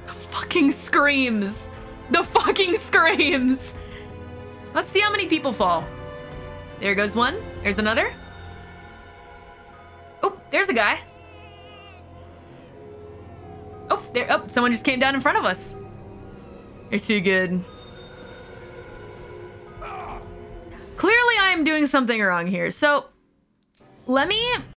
Fucking screams. The fucking screams. Let's see how many people fall. There goes one. There's another. Oh, there's a guy. Oh, there. Oh, someone just came down in front of us. You're too good. Clearly, I'm doing something wrong here. So, let me